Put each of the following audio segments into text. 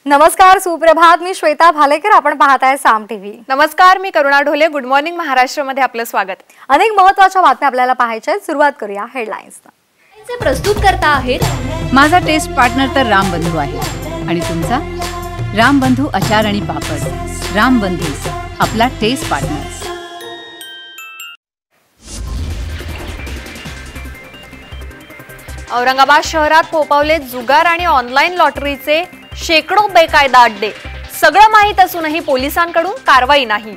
नमस्कार, सुप्रभात. मी श्वेता भालेकर. आपण पाहताय साम टीव्ही. नमस्कार, मी करुणा ढोले. गुड मॉर्निंग महाराष्ट्र मध्ये आपलं स्वागत. अनेक महत्त्वाच्या बातम्या आपल्याला पाहायच्या आहेत. सुरुवात करूया हेडलाईन्सना. प्रस्तुत करता आहेत माझा टेस्ट पार्टनर तर रामबंधू आहे आणि तुमचा रामबंधू अचार आणि पापड. रामबंधू आपला टेस्ट पार्टनर. औरंगाबाद शहरात फोपावले जुगार आणि ऑनलाईन लॉटरीचे शेकडो बेकायदा अड्डे. सगळं माहीत असूनही पोलिसांकडून कारवाई नाही.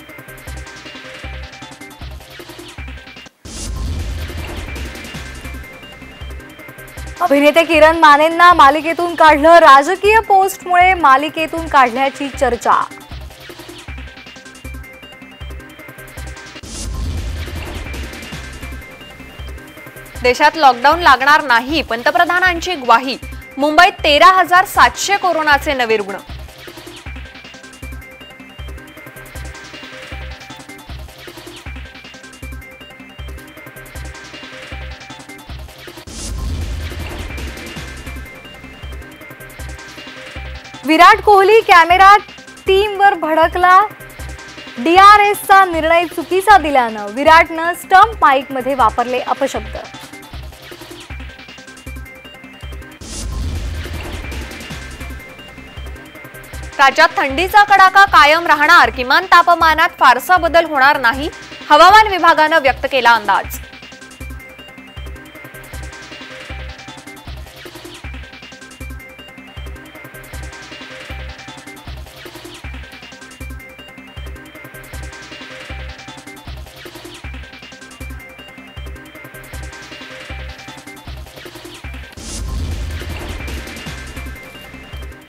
अभिनेते किरण मानेंना मालिकेतून काढलं. राजकीय पोस्टमुळे मालिकेतून काढल्याची चर्चा. देशात लॉकडाऊन लागणार नाही, पंतप्रधानांची ग्वाही. मुंबईत 13,700 कोरोनाचे नवे रुग्ण. विराट कोहली कॅमेरा टीमवर भडकला. DRSचा निर्णय चुकीचा दिल्यानं विराटनं स्टंप माईकमध्ये वापरले अपशब्द. राज्यात थंडीचा कडाका कायम राहणार. किमान तापमानात फारसा बदल होणार नाही. हवामान विभागानं व्यक्त केला अंदाज.